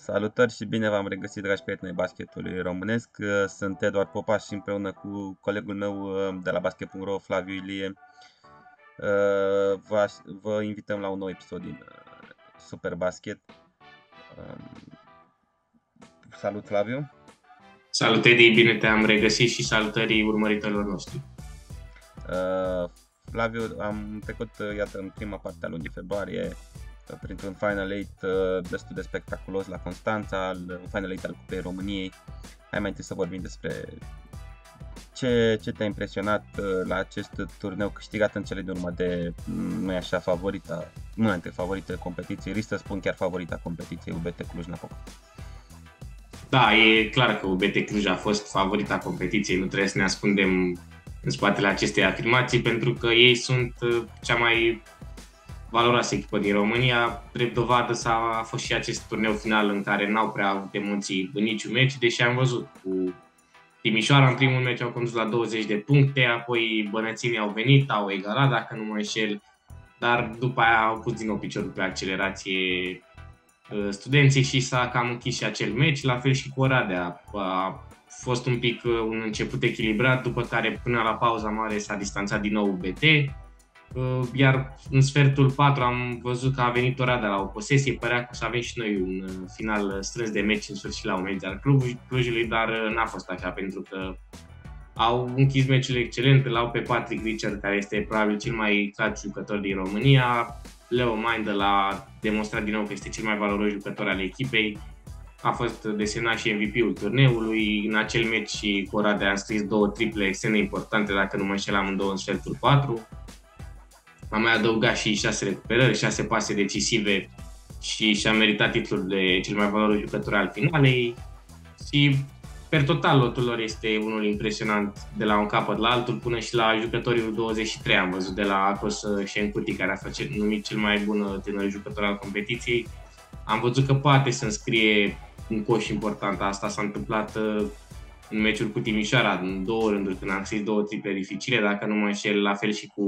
Salutări și bine v-am regăsit, dragi prieteni ai basketului românesc. Sunt Eduard Popa și împreună cu colegul meu de la basket.ro, Flaviu Ilie, vă invităm la un nou episod din Super Basket. Salut, Flaviu! Salut, Edi, bine te-am regăsit și salutării urmăritorilor noștri. Flaviu, am trecut, iată, în prima parte a lunii februarie printr-un Final 8 destul de spectaculos la Constanța, un Final 8 al Cupei României. Hai mai întâi să vorbim despre ce te-a impresionat la acest turneu câștigat în cele din urmă de, nu-i așa, favorita, nu dintre favoritele competiției, risc să spun chiar favorita competiției, UBT Cluj-Napoca. Da, e clar că UBT Cluj a fost favorita competiției, nu trebuie să ne ascundem în spatele acestei afirmații, pentru că ei sunt cea mai valoroasă echipă din România. Drept dovadă a fost și acest turneu final în care n-au prea avut emoții în niciun meci, deși am văzut cu Timișoara în primul meci au condus la 20 de puncte, apoi bănățenii au venit, au egalat, dacă nu mă înșel, dar după aia au pus din nou piciorul pe accelerație studenții și s-a cam închis și acel meci, la fel și cu Oradea. A fost un pic un început echilibrat, după care până la pauza mare s-a distanțat din nou UBT, iar în sfertul 4 am văzut că a venit Oradea la o posesie, părea că o să avem și noi un final strâns de meci în sfârșit la un meci al Clujului, dar n-a fost așa, pentru că au închis meciul excelent, îl au pe Patrick Richard, care este probabil cel mai clat jucător din România. Leo Mindel a demonstrat din nou că este cel mai valoros jucător al echipei. A fost desemnat și MVP-ul turneului. În acel meci și cu Oradea a scris 2 triple extrem de importante, dacă nu mă înșel, amândouă în sfertul 4. A mai adăugat și 6 recuperări, 6 pase decisive și și-a meritat titlul de cel mai valoros jucător al finalei. Și per total lotul lor este unul impresionant de la un capăt la altul, până și la jucătorii 23 am văzut, de la Akos Șencuti, care a fost numit cel mai bun tânăr jucător al competiției. Am văzut că poate să înscrie un coș important. Asta s-a întâmplat în meciul cu Timișoara, în 2 rânduri, când am scris 2 triple dificile, dacă nu mă înșel, la fel și cu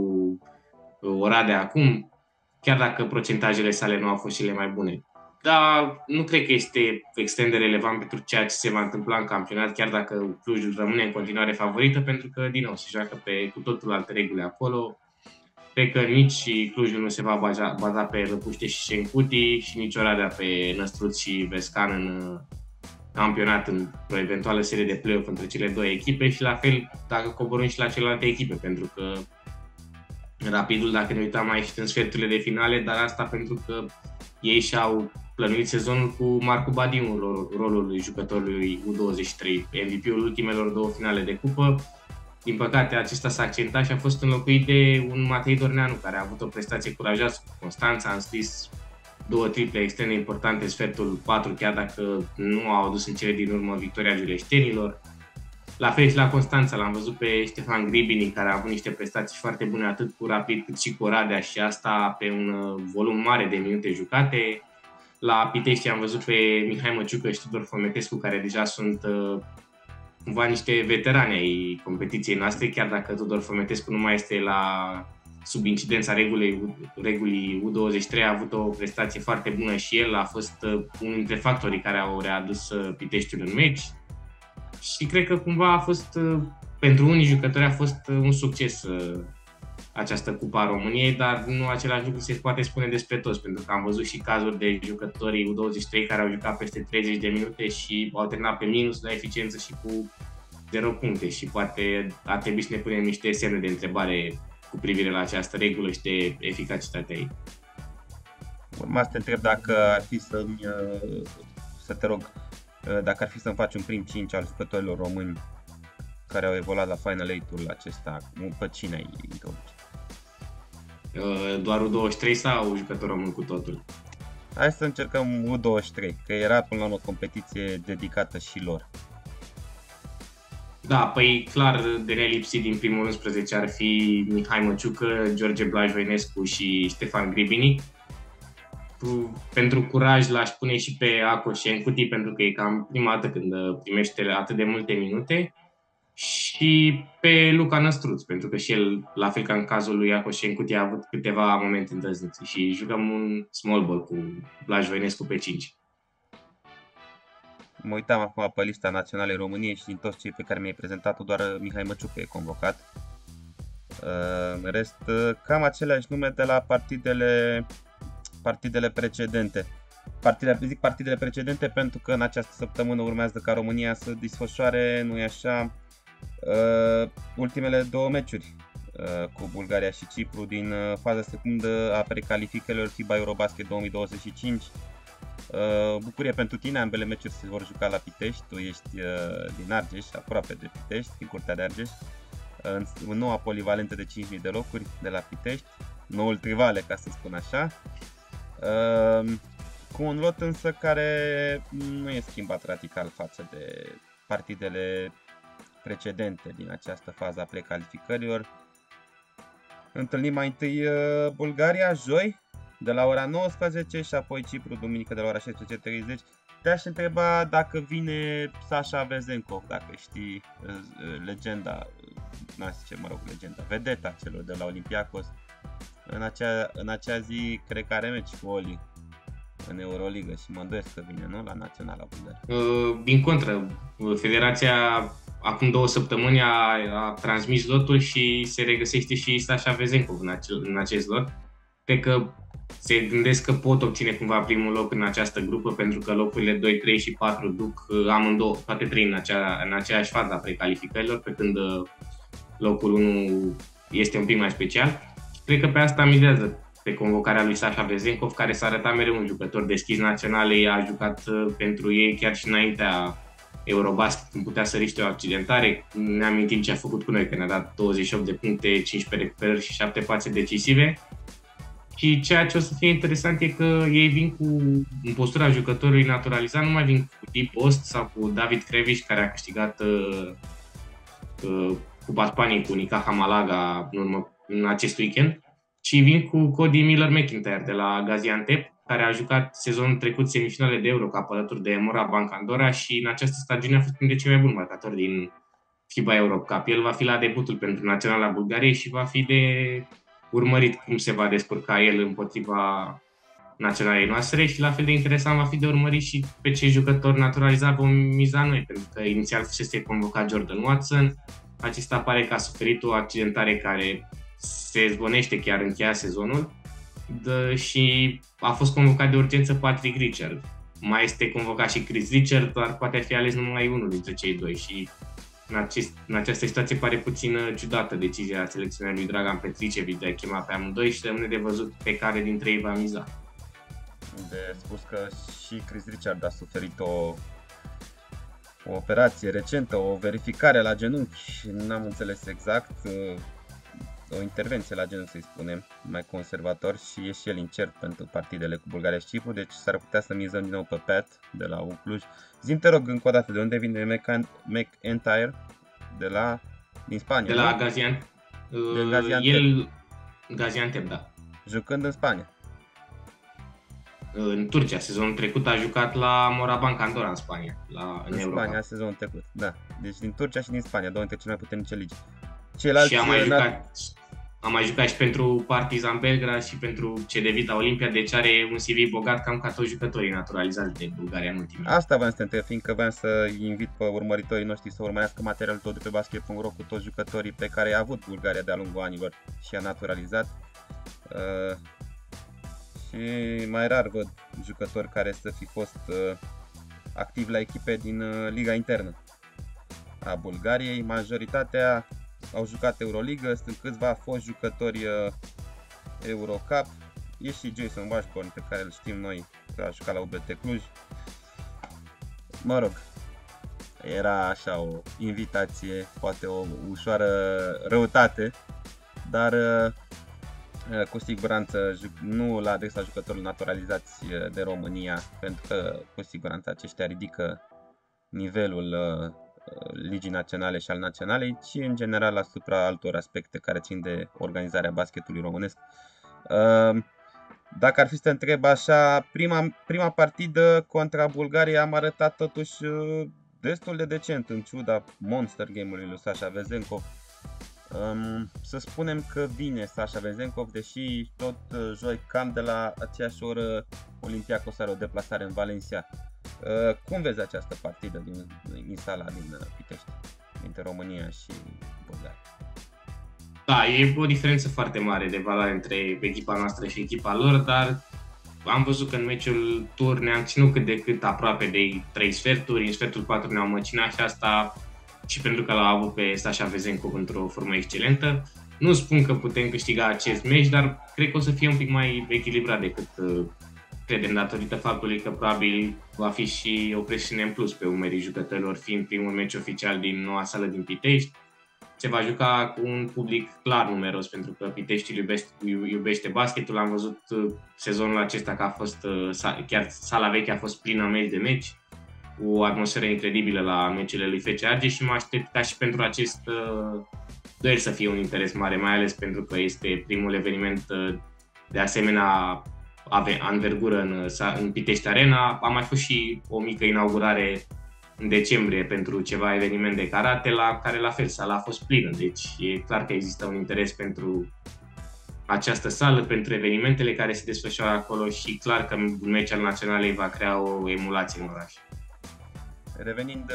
Oradea acum, chiar dacă procentajele sale nu au fost cele mai bune. Dar nu cred că este extrem de relevant pentru ceea ce se va întâmpla în campionat, chiar dacă Clujul rămâne în continuare favorită, pentru că, din nou, se joacă pe cu totul alte reguli acolo. Cred că nici Clujul nu se va baza pe Răpuște și Șencuti și nici Oradea pe Năstruț și Vescan în campionat, într-o eventuală serie de play-off între cele 2 echipe, și la fel dacă coborâm și la celelalte echipe, pentru că Rapidul, dacă ne uităm, a ieșit în sferturile de finale, dar asta pentru că ei și-au plănuit sezonul cu Marcu Badiu, rolul jucătorului U23, MVP-ul ultimelor 2 finale de cupă. Din păcate, acesta s-a accentat și a fost înlocuit de un Matei Dorneanu, care a avut o prestație curajoasă cu Constanța, a înscris 2 triple extrem de importante în sfertul 4, chiar dacă nu au adus în cele din urmă victoria giuleștenilor. La fel și la Constanța, l-am văzut pe Ștefan Gribini, care a avut niște prestații foarte bune atât cu Rapid cât și cu Oradea, și asta pe un volum mare de minute jucate. La Pitești am văzut pe Mihai Măciucă și Tudor Fometescu, care deja sunt cumva niște veterani ai competiției noastre, chiar dacă Tudor Fometescu nu mai este sub incidența regulii U23, a avut o prestație foarte bună și el a fost unul dintre factorii care au readus Piteștiul în meci. Și cred că cumva a fost, pentru unii jucători a fost un succes această Cupa României, dar nu același lucru se poate spune despre toți, pentru că am văzut și cazuri de jucătorii U23 care au jucat peste 30 de minute și au terminat pe minus la eficiență și cu 0 puncte, și poate ar trebui să ne punem niște semne de întrebare cu privire la această regulă și de eficacitatea ei. Urma să te întreb dacă ar fi să te rog, dacă ar fi să-mi faci un prim 5 al jucătorilor români care au evoluat la Final 8-ul acesta, pe cine ai introduce? Doar U23 sau jucător român cu totul? Hai să încercăm U23, că era până la urmă o competiție dedicată și lor. Da, păi clar de nelipsit din primul 11 ar fi Mihai Măciucă, George Blajvoinescu și Ștefan Gribini. Pentru curaj l-aș pune și pe Ako Șencuti, pentru că e cam prima dată când primește atât de multe minute, și pe Luca Năstruț, pentru că și el, la fel ca în cazul lui Ako Șencuti, a avut câteva momente îndrăznețe și jucăm un small ball cu Blaj Voinescu pe 5. Mă uitam acum pe lista naționalei României și din toți cei pe care mi-ai prezentat-o, doar Mihai Măciucă e convocat. În rest, cam aceleași nume de la partidele precedente. Zic partidele precedente pentru că în această săptămână urmează ca România să desfășoare, nu-i așa, ultimele două meciuri cu Bulgaria și Cipru din faza secundă a precalificărilor FIBA Eurobasket 2025. Bucurie pentru tine, ambele meciuri se vor juca la Pitești, tu ești din Argeș, aproape de Pitești, din Curtea de Argeș, în noua polivalentă de 5.000 de locuri de la Pitești, noul Trivale, ca să spun așa, cu un lot însă care nu e schimbat radical față de partidele precedente din această fază a precalificărilor. Întâlnim mai întâi Bulgaria joi de la ora 19 și apoi Cipru duminică de la ora 16:30. Te-aș întreba dacă vine Sasha Vezenkov, dacă știi legenda, legenda, vedeta celor de la Olympiacos. În acea zi cred că are meci cu Oli în Euroliga și mă îndoiesc că vine, nu? La Naționala Bulgaria. Din contră, Federația acum 2 săptămâni a transmis lotul și se regăsește și Sasha Vezenkov în acest lot. Cred că se gândesc că pot obține cumva primul loc în această grupă, pentru că locurile 2, 3 și 4 duc amândouă, toate trei în aceeași fază a precalificărilor, pe când locul 1 este un pic mai special. Cred că pe asta mizează, pe convocarea lui Sasha Vezenkov, care s-a arătat mereu un jucător deschis naționale, a jucat pentru ei chiar și înaintea Eurobasket, când putea să riște o accidentare. Ne amintim ce a făcut cu noi, că ne-a dat 28 de puncte, 15 recuperări și 7 pase decisive. Și ceea ce o să fie interesant e că ei vin în postura jucătorului naturalizat, nu mai vin cu Deep Post sau cu David Krevish, care a câștigat Cupa Spaniei cu Unicaja Malaga în acest weekend, ci vin cu Cody Miller-McIntyre de la Gaziantep, care a jucat sezonul trecut semifinale de Eurocup alături de Morabanc Andorra și în această stagiune a fost printre cei mai buni marcatori din FIBA Eurocup. El va fi la debutul pentru Naționala Bulgariei și va fi de urmărit cum se va descurca el împotriva naționalei noastre și la fel de interesant va fi de urmărit și pe ce jucători naturalizat vom miza noi, pentru că inițial fusese convocat Jordan Watson. Acesta pare că a suferit o accidentare care se zvonește chiar încheia sezonul și a fost convocat de urgență Patrick Richard. Mai este convocat și Chris Richard, dar poate fi ales numai unul dintre cei doi și în această situație pare puțin ciudată decizia selecționerului Dragan Petricevic de a chema pe amândoi și rămâne de văzut pe care dintre ei va miza. De spus că și Chris Richard a suferit o operație recentă, o verificare la genunchi, n-am înțeles exact, o intervenție la genunchi, să-i spunem, mai conservator, și e și el incert pentru partidele cu Bulgaria și Cipru, deci s-ar putea să mizăm din nou pe Pat de la Cluj. Zi-mi, te rog, încă o dată, de unde vine McIntyre? Din Spania, de la Gaziantep. Gaziantep, da. Jucând în Spania. În Turcia, sezonul trecut a jucat la Morabanc Andorra în Spania, în Europa. Spania sezonul trecut, da. Deci din Turcia și din Spania, două dintre cele mai puternice ligi. Și a mai jucat și pentru Partizan Belgrad și pentru Cedevita Olimpia, deci are un CV bogat cam ca toți jucătorii naturalizați de Bulgaria în ultimii. Asta voiam să te întreb, fiindcă voiam să invit pe urmăritorii noștri să urmărească materialul tot de pe basket.ro cu toți jucătorii pe care a avut Bulgaria de-a lungul anilor și a naturalizat. Și mai rar văd jucători care să fi fost activi la echipe din Liga Internă a Bulgariei. Majoritatea au jucat Euroliga, sunt câțiva foști jucători Eurocup. E și Jason Washburn, pe care îl știm noi că a jucat la UBT Cluj. Mă rog, era așa o invitație, poate o ușoară răutate, dar cu siguranță nu la adresa jucătorilor naturalizați de România, pentru că cu siguranță aceștia ridică nivelul ligii naționale și al naționalei, ci în general asupra altor aspecte care țin de organizarea basketului românesc. Dacă ar fi să te întreb așa, prima partidă contra Bulgaria am arătat totuși destul de decent, în ciuda monster game-ului lui Sasha Vezenkov. Să spunem că vine Sasha Vezenkov, deși tot joi cam de la aceeași oră Olympiacos are o deplasare în Valencia. Cum vezi această partidă din sala din Pitești, dintre România și Bulgaria? Da, e o diferență foarte mare de valoare între echipa noastră și echipa lor, dar am văzut că în meciul tur ne-am ținut cât de cât aproape de 3 sferturi, în sfertul 4 ne-au măcinat și asta și pentru că l-au avut pe Sasha Vezenkov într-o formă excelentă. Nu spun că putem câștiga acest meci, dar cred că o să fie un pic mai echilibrat decât credem, datorită faptului că probabil va fi și o presiune în plus pe umerii jucătorilor, fiind primul meci oficial din noua sală din Pitești. Se va juca cu un public clar numeros, pentru că Piteștiul iubește basketul. Am văzut sezonul acesta că a fost, chiar sala veche a fost plină meci de meci, cu o atmosferă incredibilă la meciurile lui FC Argeș și mă aștept ca și pentru acest duel să fie un interes mare, mai ales pentru că este primul eveniment de asemenea anvergură în Pitești Arena. A mai fost și o mică inaugurare în decembrie pentru ceva eveniment de karate, la care la fel sala a fost plină, deci e clar că există un interes pentru această sală, pentru evenimentele care se desfășoară acolo și clar că un meci al Naționalei va crea o emulație în oraș. Revenind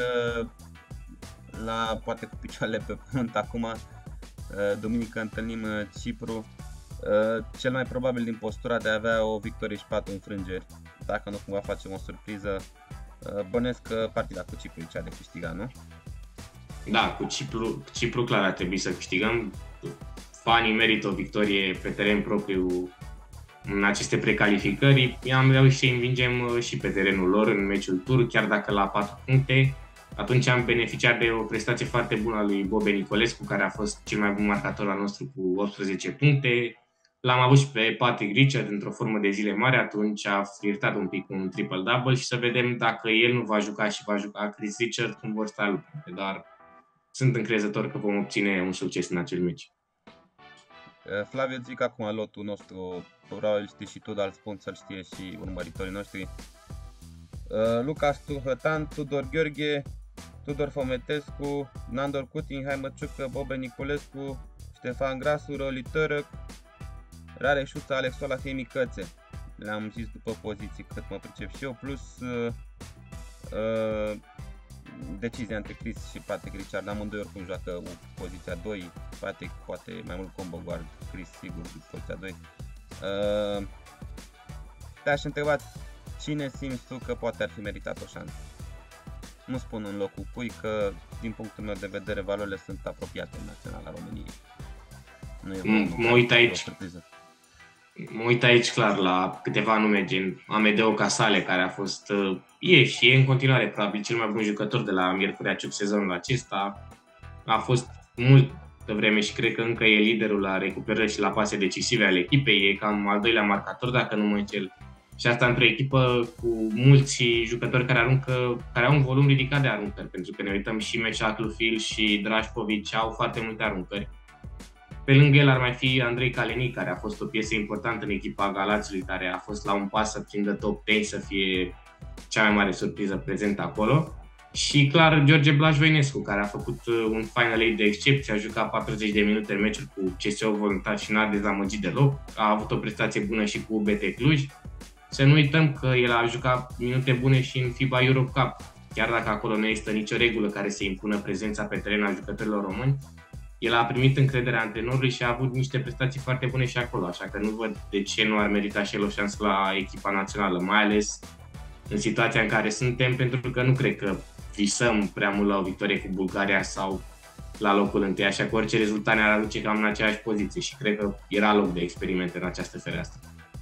la poate cu picioarele pe pământ acum, duminică întâlnim Cipru, cel mai probabil din postura de a avea o victorie și 4 înfrângeri, dacă nu cumva facem o surpriză. Bănuiesc că partida cu Cipru e cea de câștigat, nu? Da, cu Cipru clar ar trebui să câștigăm. Fanii merită o victorie pe teren propriu în aceste precalificări. Am reușit să învingem și pe terenul lor în meciul tur, chiar dacă la 4 puncte. Atunci am beneficiat de o prestație foarte bună a lui Bobe Nicolescu, care a fost cel mai bun marcator al nostru cu 18 puncte. L-am avut și pe Patrick Richard într-o formă de zile mari, atunci a flirtat un pic cu un triple-double și să vedem dacă el nu va juca și va juca Chris Richard cum vor sta lucrurile, dar sunt încrezător că vom obține un succes în acel meci. Flaviu, zic acum lotul nostru, probabil știi și tu, dar îl spun să-l știe și urmăritorii noștri. Lucas Tuhătan, Tudor Gheorghe, Tudor Fometescu, Nandor Cutin, Haimă Ciucă, Bobe Niculescu, Ștefan Grasu, Roli Tărăc, Rare Șuță, Alexola Chemicățe. Le-am zis după poziții cât mă pricep și eu, plus decizia între Chris și Patrick Richard. Amândoi oricum joacă poziția 2, Patrick poate mai mult combo guard, Chris sigur poziția 2. Te-aș întreba cine simți tu că poate ar fi meritat o șansă. Nu spun în locul cui, că din punctul meu de vedere valorile sunt apropiate în Naționala României. Mă uit aici clar la câteva nume gen Amedeo Casale, care a fost și e în continuare probabil cel mai bun jucător de la Miercurea Ciuc sezonul acesta. A fost multă vreme și cred că încă e liderul la recuperări și la pase decisive ale echipei. E cam al doilea marcator, dacă nu mă înșel. Și asta într-o echipă cu mulți jucători care au un volum ridicat de aruncări, pentru că ne uităm și Meșa Clufil și Drașcovici au foarte multe aruncări. Pe lângă el ar mai fi Andrei Kalenic, care a fost o piesă importantă în echipa Galațiului, care a fost la un pas să prindă top 10, să fie cea mai mare surpriză prezentă acolo. Și clar George Blaž Voinescu, care a făcut un Final 8 de excepție, a jucat 40 de minute în meciul cu CSO Voluntar și n-a dezamăgit deloc. A avut o prestație bună și cu BT Cluj. Să nu uităm că el a jucat minute bune și în FIBA Europe Cup, chiar dacă acolo nu există nicio regulă care să impună prezența pe teren a jucătorilor români. El a primit încrederea antrenorului și a avut niște prestații foarte bune și acolo, așa că nu văd de ce nu ar merita și el o șansă la echipa națională, mai ales în situația în care suntem, pentru că nu cred că visăm prea mult la o victorie cu Bulgaria sau la locul întâi, așa că orice rezultat ne-ar aduce cam în aceeași poziție și cred că era loc de experimente în această fereastră.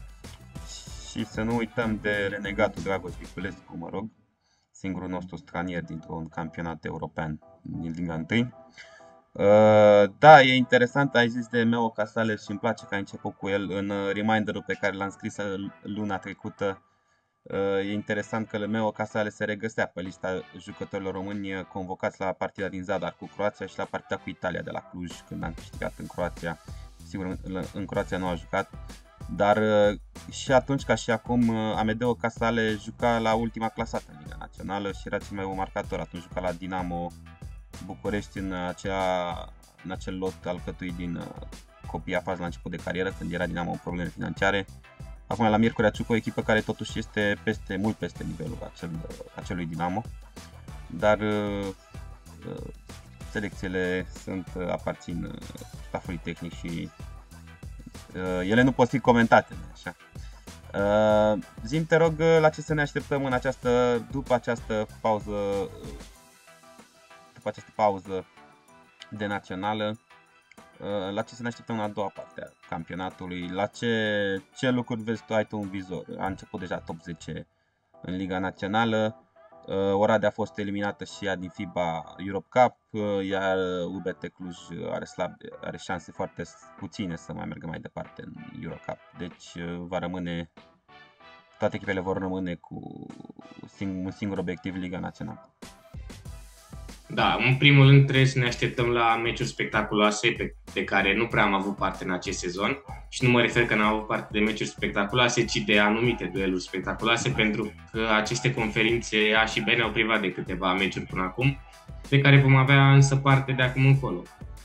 Și să nu uităm de renegatul Dragoș Viculescu, mă rog, singurul nostru stranier dintr-un campionat european din Liga 1. Da, e interesant, ai zis de Meo Casale și îmi place că ai început cu el în reminderul pe care l-am scris luna trecută. E interesant că Meo Casale se regăsea pe lista jucătorilor români convocați la partida din Zadar cu Croația și la partida cu Italia de la Cluj, când am câștigat în Croația. Sigur, în Croația nu a jucat, dar și atunci ca și acum Amedeo Casale juca la ultima clasată în Liga Națională și era cel mai bun marcator. Atunci juca la Dinamo București în acel lot alcătuit din copii afași la început de carieră, când era Dinamo în probleme financiare. Acum la Miercurea Ciuc, o echipă care totuși este mult peste nivelul acelui Dinamo, dar selecțiile aparțin staffului tehnic și ele nu pot fi comentate, așa. Zi-mi, te rog, la ce să ne așteptăm după această pauză de națională, la ce să ne așteptăm în a doua parte a campionatului, la ce lucruri vezi tu, ai tu în vizor? A început deja top 10 în Liga Națională, Oradea a fost eliminată și ea din FIBA Europe Cup, iar UBT Cluj are șanse foarte puține să mai meargă mai departe în Euro Cup. Deci toate echipele vor rămâne cu un singur obiectiv, Liga Națională. Da, în primul rând trebuie să ne așteptăm la meciuri spectaculoase de care nu prea am avut parte în acest sezon și nu mă refer că n-am avut parte de meciuri spectaculoase, ci de anumite dueluri spectaculoase, pentru că aceste conferințe A și B ne-au privat de câteva meciuri până acum, de care vom avea însă parte de acum încolo.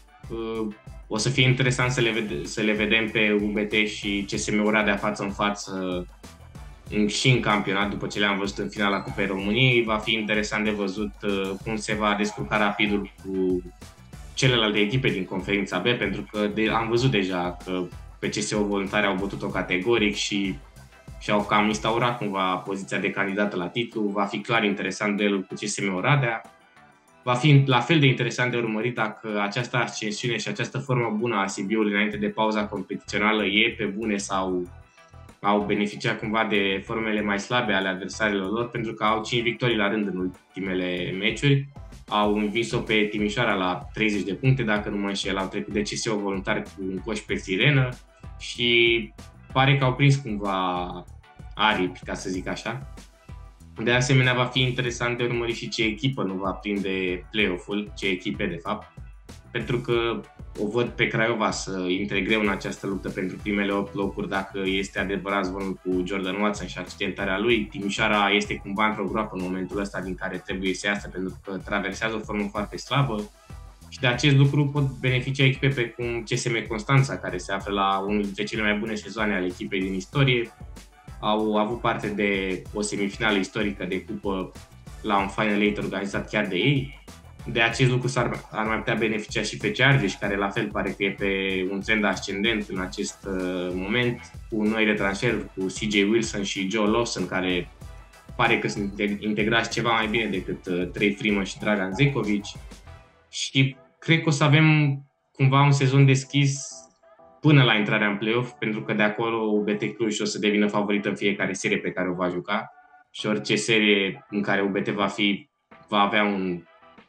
O să fie interesant să le vedem pe UBT și CSM Oradea față în față și în campionat, după ce le-am văzut în finala Cupei României. Va fi interesant de văzut cum se va descurca Rapidul cu celelalte echipe din conferința B, pentru că am văzut deja că PCSO Voluntari au bătut-o categoric și au cam instaurat cumva poziția de candidat la titlu. Va fi clar interesant duelul cu CSM Oradea. Va fi la fel de interesant de urmărit dacă această ascensiune și această formă bună a Sibiului înainte de pauza competițională e pe bune sau au beneficiat cumva de formele mai slabe ale adversarilor lor, pentru că au 5 victorii la rând în ultimele meciuri. Au învins-o pe Timișoara la 30 de puncte, dacă nu mă înșel, au trecut de CSO Voluntari cu un coș pe sirenă și pare că au prins cumva aripi, ca să zic așa. De asemenea, va fi interesant de urmărit și ce echipă nu va prinde play-off-ul, ce echipe de fapt, pentru că o văd pe Craiova să intre greu în această luptă pentru primele 8 locuri, dacă este adevărat zvonul cu Jordan Watson și accidentarea lui. Timișoara este cumva într-o groapă în momentul ăsta din care trebuie să iasă, pentru că traversează o formă foarte slabă și de acest lucru pot beneficia echipe precum CSM Constanța, care se află la unul dintre cele mai bune sezoane ale echipei din istorie. Au avut parte de o semifinală istorică de cupă la un Final Eight organizat chiar de ei. De acest lucru ar mai putea beneficia și FC Argeș, care la fel pare că e pe un trend ascendent în acest moment, cu noile transferuri, cu CJ Wilson și Joe Lawson, care pare că sunt integrați ceva mai bine decât Trey Freeman și Dragan Zekovic. Și cred că o să avem cumva un sezon deschis până la intrarea în play-off, pentru că de acolo UBT Cluj o să devină favorită în fiecare serie pe care o va juca și orice serie în care UBT va avea un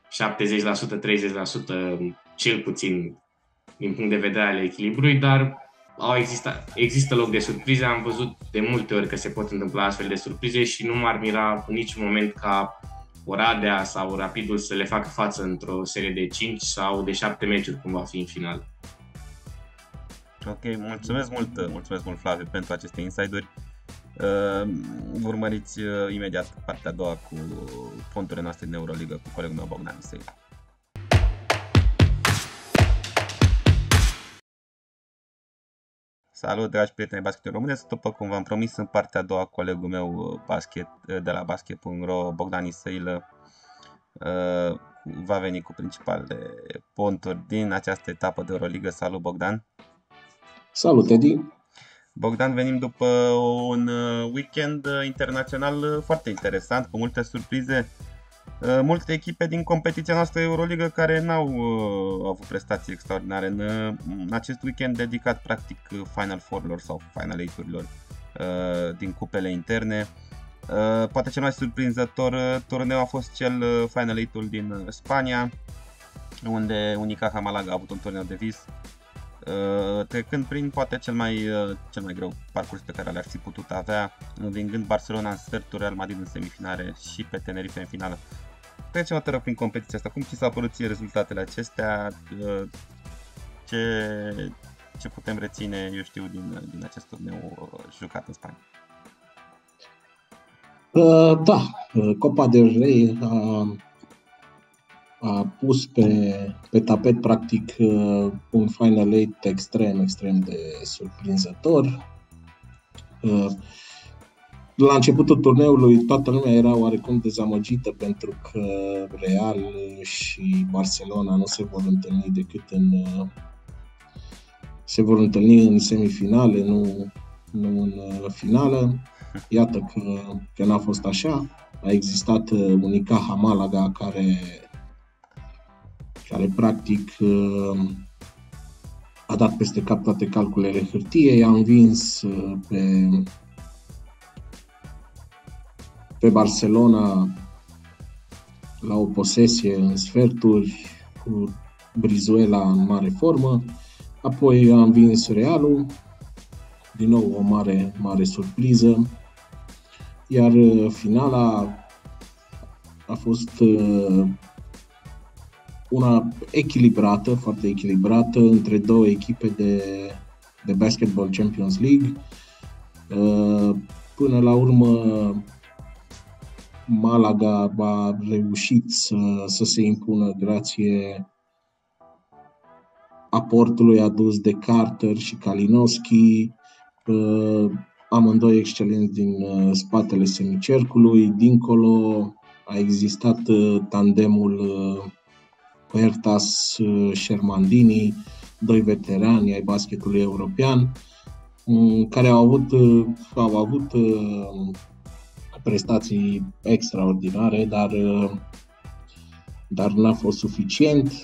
70%, 30% cel puțin din punct de vedere al echilibrului, dar există loc de surprize. Am văzut de multe ori că se pot întâmpla astfel de surprize și nu m-ar mira în niciun moment ca Oradea sau Rapidul să le facă față într-o serie de 5 sau de 7 meciuri, cum va fi în final. Ok, mulțumesc mult Flaviu pentru aceste insight-uri. Urmăriți imediat partea a doua cu fonturile noastre din Euroliga cu colegul meu Bogdan Isăi. Salut, dragi prieteni basketului românesc. După cum v-am promis, în partea a doua colegul meu de la basket.ro, Bogdan Isăilă, va veni cu principalele ponturi din această etapă de Euroliga. Salut, Bogdan! Salut, Edi! Bogdan, venim după un weekend internațional foarte interesant, cu multe surprize. Multe echipe din competiția noastră Euroliga care n-au avut prestații extraordinare în acest weekend dedicat practic Final Four-urilor sau Final Eight-urilor din cupele interne. Poate cel mai surprinzător turneu a fost cel Final Eight-ul din Spania, unde Unicaja Malaga a avut un turneu de vis, trecând prin poate cel mai greu parcurs pe care le-ar fi putut avea, învingând Barcelona în sferturi, Real Madrid în semifinale și pe Tenerife în finală. Trecem o prin competiția asta. Cum ți s-au părut ție rezultatele acestea? Ce putem reține, eu știu, din acest turneu jucat în Spania? Da, Copa del Rey a pus pe tapet practic un Final Eight extrem de surprinzător. La începutul turneului toată lumea era oarecum dezamăgită pentru că Real și Barcelona nu se vor întâlni decât în semifinale, nu în finală. Iată că n-a fost așa. A existat Unicaja Malaga care practic a dat peste cap toate calculele hârtiei, a învins pe Barcelona la o posesie în sferturi, cu Brizuela în mare formă, apoi a învins Realul, din nou o mare surpriză, iar finala a fost una echilibrată, foarte echilibrată, între două echipe de Basketball Champions League. Până la urmă, Malaga a reușit să se impună grație aportului adus de Carter și Kalinowski, amândoi excelenți din spatele semicercului. Dincolo a existat tandemul Puertas-Shermandini, doi veterani ai basketului european, care au avut prestații extraordinare, dar n-a fost suficient.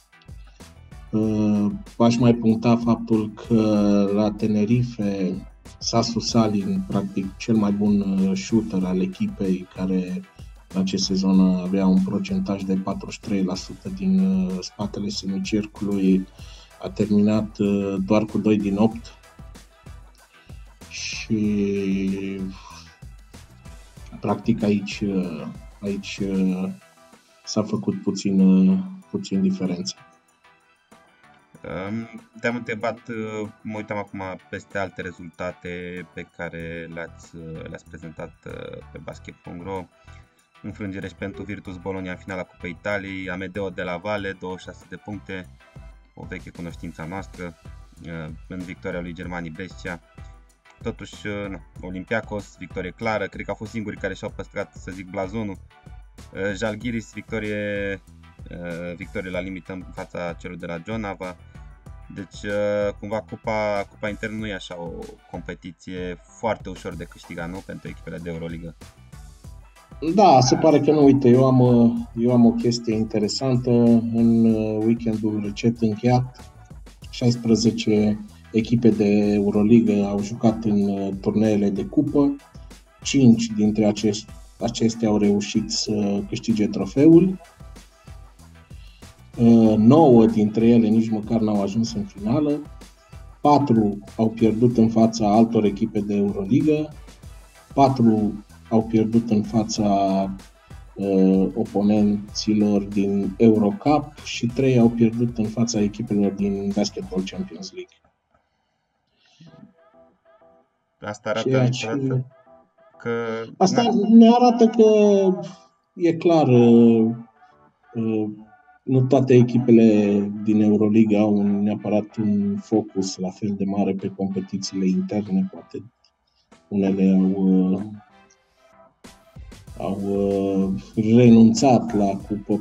Aș mai puncta faptul că la Tenerife Sasu Salin, practic cel mai bun shooter al echipei, care în acest sezon avea un procentaj de 43% din spatele semicercului, a terminat doar cu 2 din 8 și practic aici s-a făcut puțin diferență. Te-am întrebat, mă uitam acum peste alte rezultate pe care le-ați prezentat pe basket.ro. Înfrângere și pentru Virtus Bologna în finala Cupei Italiei, Amedeo de la Valle, 26 de puncte, o veche cunoștință noastră, în victoria lui Germanii Brescia. Totuși, Olympiacos, victorie clară, cred că au fost singurii care și-au păstrat, să zic, blazonul. Žalgiris, victorie la limită în fața celor de la Jonava. Deci, cumva, Cupa internă nu e așa o competiție foarte ușor de câștigat, nu? Pentru echipele de Euroligă. Da, se pare că nu. Uite, eu am o chestie interesantă. În weekendul recent încheiat, 16 echipe de Euroligă au jucat în turneele de cupă. 5 dintre acestea au reușit să câștige trofeul. 9 dintre ele nici măcar n-au ajuns în finală. 4 au pierdut în fața altor echipe de Euroligă. 4 au pierdut în fața oponenților din Eurocup și 3 au pierdut în fața echipelor din Basketball Champions League. Asta arată că... Asta ne arată că e clar, nu toate echipele din Euroliga au neapărat un focus la fel de mare pe competițiile interne. Poate unele au renunțat la cupă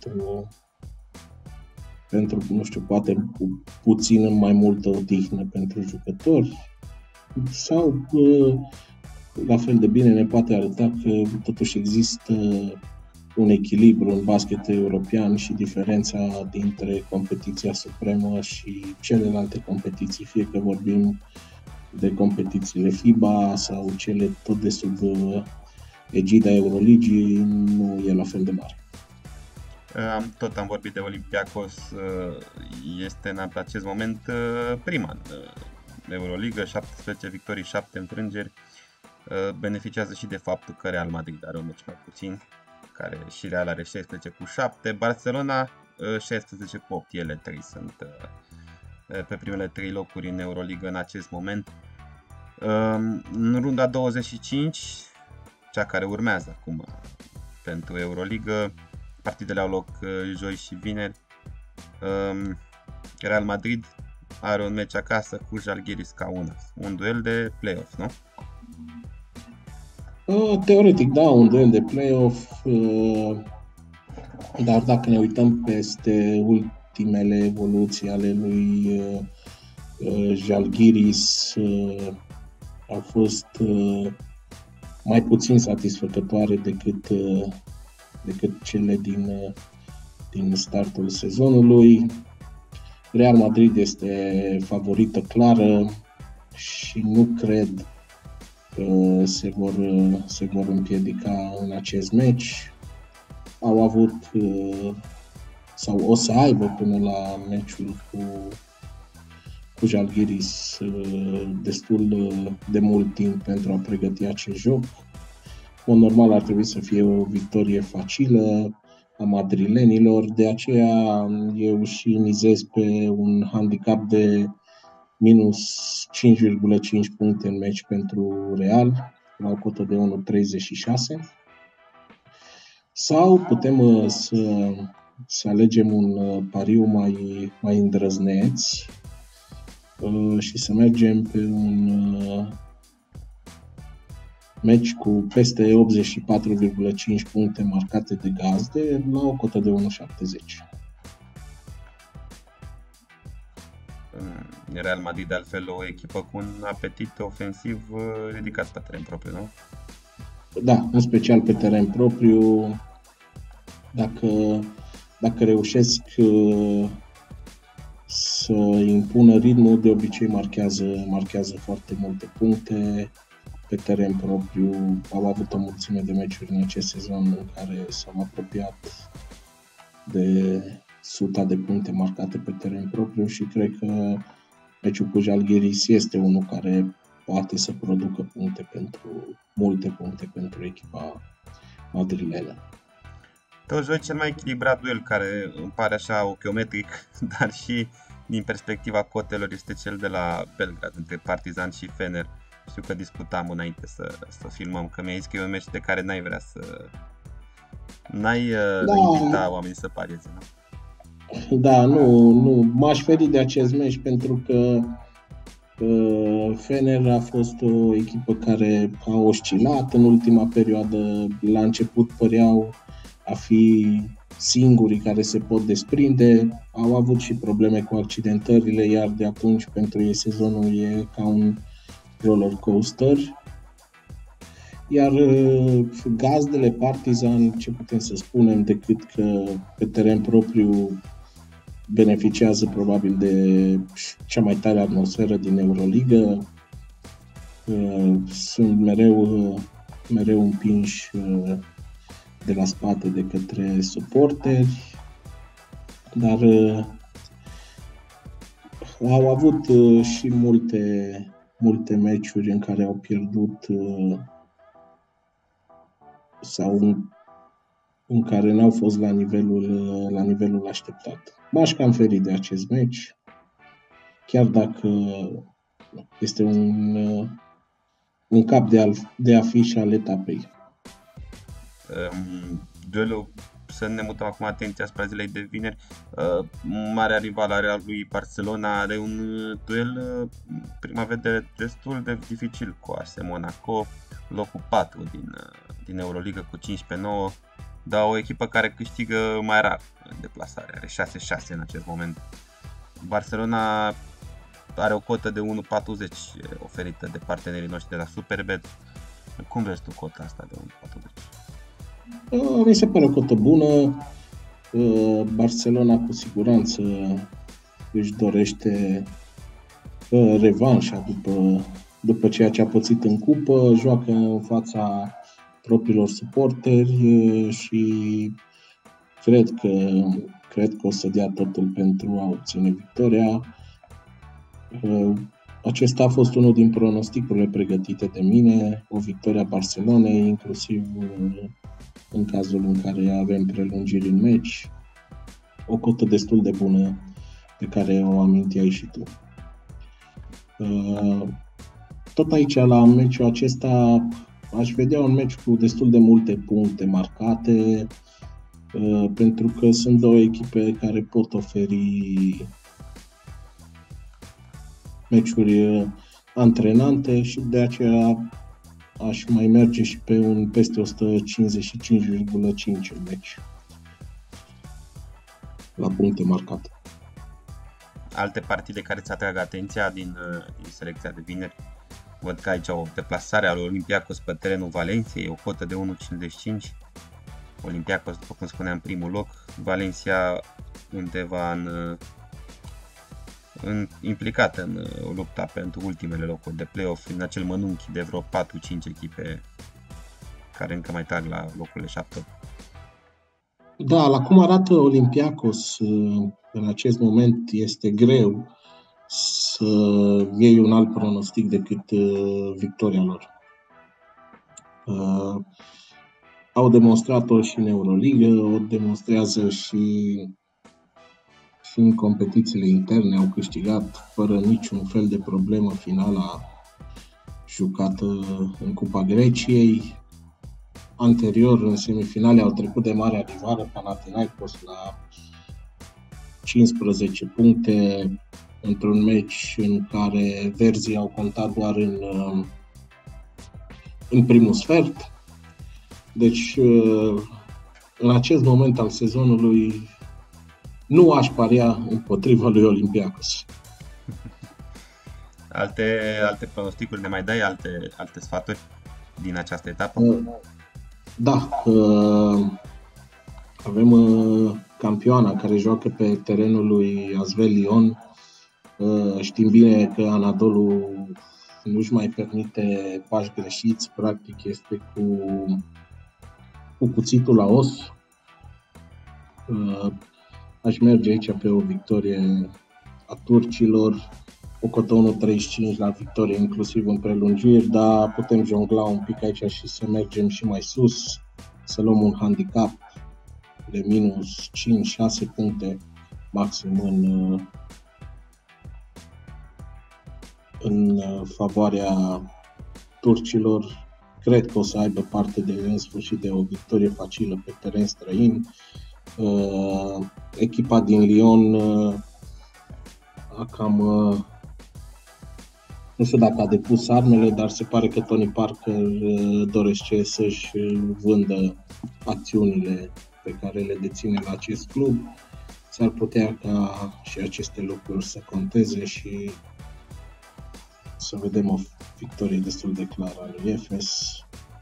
pentru, nu știu, poate puțin mai multă odihnă pentru jucători, sau la fel de bine ne poate arăta că totuși există un echilibru în basket european și diferența dintre competiția supremă și celelalte competiții, fie că vorbim de competițiile FIBA sau cele tot de sub egida Euroligii, nu e la fel de mare. Am vorbit de Olympiacos, este în acest moment prima Euroligă, 17 victorii, 7 înfrângeri. Beneficiază și de faptul că Real Madrid are un meci mai puțin, care și Real are 16 cu 7, Barcelona 16 cu 8, ele 3 sunt pe primele 3 locuri în Euroligă în acest moment. În runda 25, cea care urmează acum pentru Euroligă, partidele au loc joi și vineri. Real Madrid are un meci acasă cu Žalgiris Kaunas. Un duel de play-off, nu? Teoretic, da, un duel de play-off, dar dacă ne uităm peste ultimele evoluții ale lui Žalgiris, au fost mai puțin satisfăcătoare decât cele din startul sezonului. Real Madrid este favorită clară și nu cred că se vor împiedica în acest meci. Au avut sau o să aibă până la meciul cu Žalgiris destul de mult timp pentru a pregăti acest joc. Normal ar trebui să fie o victorie facilă a madrilenilor, de aceea eu și mizez pe un handicap de minus 5,5 puncte în meci pentru Real, la o cotă de 1,36. Sau putem să alegem un pariu mai îndrăzneț și să mergem pe un meci cu peste 84,5 puncte marcate de gazde la o cotă de 1,70. Real Madrid, de altfel, o echipă cu un apetit ofensiv ridicat pe teren propriu, nu? Da, în special pe teren propriu. Dacă reușesc să impună ritmul, de obicei marchează foarte multe puncte pe teren propriu. Au avut o mulțime de meciuri în acest sezon în care s-au apropiat de 100 de puncte marcate pe teren propriu și cred că meciul cu Žalgiris este unul care poate să producă multe puncte pentru echipa madrilenă. Toți joi cel mai echilibrat duel care îmi pare așa ochiometric, dar și din perspectiva cotelor, este cel de la Belgrad, între Partizan și Fener. Știu că discutam înainte să filmăm, că mi-ai zis că e un meci de care n-ai vrea N-ai invita oamenii să parieze, nu? Da, nu. M-aș feri de acest meci pentru că Fener a fost o echipă care a oscilat în ultima perioadă. La început păreau a fi singurii care se pot desprinde. Au avut și probleme cu accidentările, iar de atunci pentru ei sezonul e ca un roller coaster. Iar gazdele Partizan, ce putem să spunem decât că pe teren propriu beneficiază probabil de cea mai tare atmosferă din Euroligă. Sunt mereu împinși de la spate de către suporteri, dar au avut și multe meciuri în care au pierdut sau în care n-au fost la nivelul așteptat. M-aș cam feri de acest meci, chiar dacă este un cap de afiș al etapei. Duelul, să ne mutăm acum atenția asupra zilei de vineri, marea rivală a lui Barcelona are un duel, prima vedere, destul de dificil cu AS Monaco, locul 4 din Euroliga cu 15-9, dar o echipă care câștigă mai rar în deplasare, are 6-6 în acest moment. Barcelona are o cotă de 1,40 oferită de partenerii noștri de la Superbet. Cum vezi tu cota asta de 1,40? Mi se pare o cotă bună. Barcelona cu siguranță își dorește revanșa după ceea ce a pățit în cupă, joacă în fața propriilor suporteri și cred că o să dea totul pentru a obține victoria. Acesta a fost unul din pronosticurile pregătite de mine, o victorie a Barcelonei, inclusiv în cazul în care avem prelungiri în meci, o cotă destul de bună pe care o aminteai și tu. Tot aici, la meciul acesta, aș vedea un meci cu destul de multe puncte marcate, pentru că sunt două echipe care pot oferi meciuri antrenante și de aceea aș mai merge și pe un peste 155,5 în meci la puncte marcate. Alte partide care ți atrag atenția din selecția de vineri? Văd că aici o deplasare al Olympiacos pe terenul Valenciei, o cotă de 1,55. Olympiacos, după cum spuneam, primul loc. Valencia undeva implicată în lupta pentru ultimele locuri de play-off, în acel mănunchi de vreo 4-5 echipe care încă mai trag la locurile 7. Da, la cum arată Olympiacos în acest moment, este greu să iei un alt pronostic decât victoria lor. Au demonstrat-o și în Euroligă, o demonstrează și în competițiile interne, au câștigat fără niciun fel de problemă finala jucată în Cupa Greciei. Anterior, în semifinale, au trecut de marea rivală Panathinaikos la 15 puncte într-un meci în care verzii au contat doar în primul sfert. Deci, în acest moment al sezonului, nu aș paria împotriva lui Olympiacos. Alte pronosticuri ne mai dai? Alte sfaturi din această etapă? Da. Avem campioana care joacă pe terenul lui ASVEL Lyon. Știm bine că Anadolu nu-și mai permite pași greșiți, practic este cu cuțitul la os. Aș merge aici pe o victorie a turcilor, o cotă 1,35 la victorie, inclusiv în prelungiri, dar putem jongla un pic aici și să mergem și mai sus, să luăm un handicap de minus 5-6 puncte maxim în favoarea turcilor. Cred că o să aibă parte în sfârșit de o victorie facilă pe teren străin. Echipa din Lyon a cam, nu știu dacă a depus armele, dar se pare că Tony Parker dorește să-și vândă acțiunile pe care le deține la acest club. S-ar putea ca și aceste lucruri să conteze și să vedem o victorie destul de clară a lui Efes.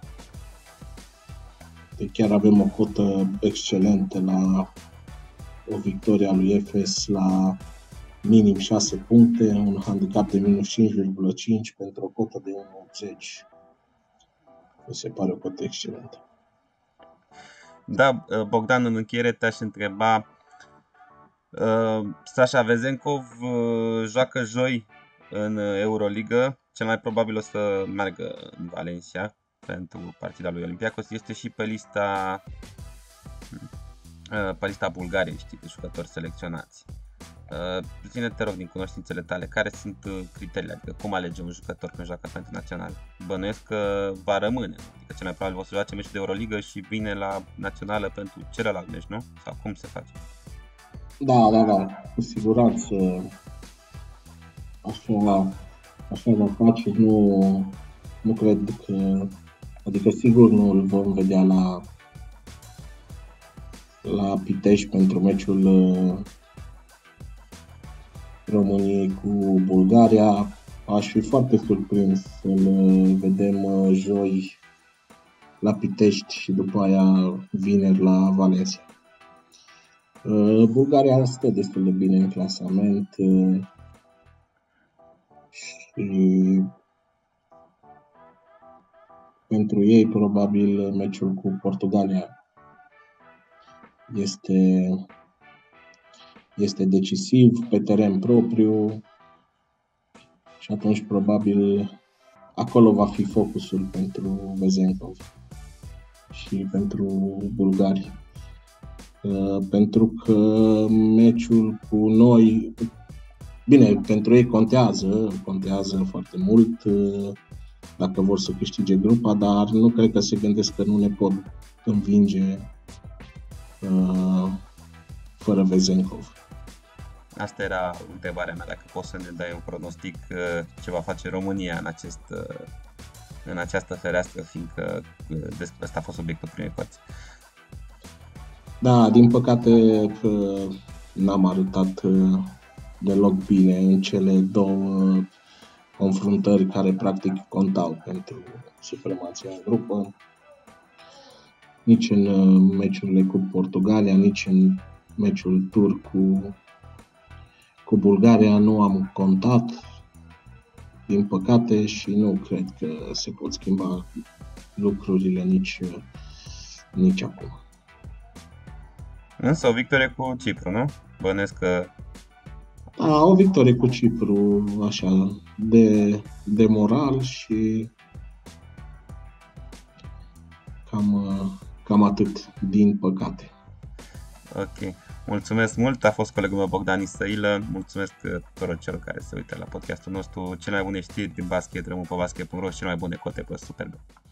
Chiar avem o cotă excelentă la o victorie a lui Efes la minim 6 puncte, un handicap de minus 5,5 pentru o cotă de 1,80. Mi se pare o cotă excelentă. Da, Bogdan, în încheiere te-aș întreba, Sasha Vezenkov joacă joi în Euroligă, cel mai probabil o să meargă în Valencia pentru partida lui Olympiacos. Este și pe lista Bulgariei, știi, de jucători selecționați. Ține, te rog, din cunoștințele tale, care sunt criteriile, adică cum alege un jucător când joacă pentru național? Bănuiesc că va rămâne, adică cel mai probabil o să joace meciul de Euroligă și vine la națională pentru celălalt meci, nu? Sau cum se face? Da, cu siguranță așa va face, nu cred că, adică sigur nu îl vom vedea la Pitești pentru meciul României cu Bulgaria. Aș fi foarte surprins să-l vedem joi la Pitești și după aia vineri la Valencia. Bulgaria stă destul de bine în clasament și pentru ei probabil meciul cu Portugalia este decisiv pe teren propriu și atunci probabil acolo va fi focusul pentru Vezenkov și pentru bulgari. Pentru că meciul cu noi, bine, pentru ei contează foarte mult dacă vor să câștige grupa, dar nu cred că se gândesc că nu ne pot învinge fără Vezenkov. Asta era întrebarea mea, dacă poți să ne dai un pronostic ce va face România în această fereastră, fiindcă despre asta a fost obiectul primei părți. Da, din păcate n-am arătat deloc bine în cele două confruntări care practic contau pentru supremația în grupă. Nici în meciurile cu Portugalia, nici în meciul tur cu Bulgaria nu am contat, din păcate, și nu cred că se pot schimba lucrurile nici acum. Însă o victorie cu Cipru, nu? Bănesc că... Da, o victorie cu Cipru, așa, de moral și cam atât, din păcate. Ok. Mulțumesc mult, a fost colegul meu Bogdan Isăilă. Mulțumesc tuturor celor care se uită la podcastul nostru. Cele mai bune știri din basket, rămân pe basket.ro și cele mai bune cote pe Superbet.